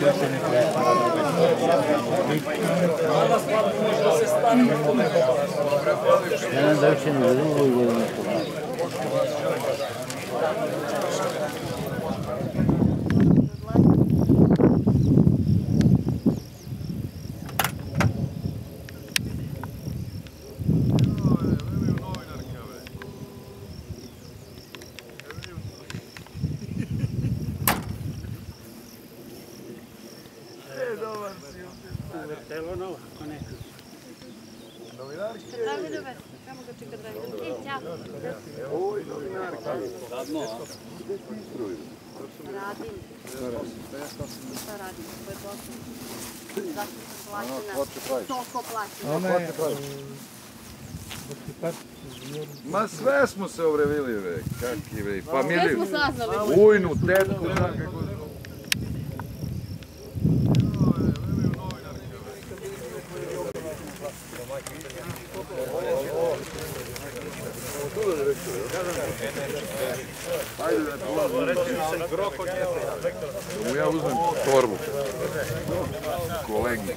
Ja nam da uče na drugu godinu. Zdravo, dobar. Kamo ga čeka Dragan? Ćao. Oj, novinarka. Radim. Šta radim? Koje posao? Zašto sam plaćena? Toliko plaćena. Ona je... Ma sve smo se ovrevili, bre. Kaki, bre. Familiju. Sve smo saznali. Ujnu, tetku, znam kako... Ajde da mu ja uzmem torbu. Kolegi.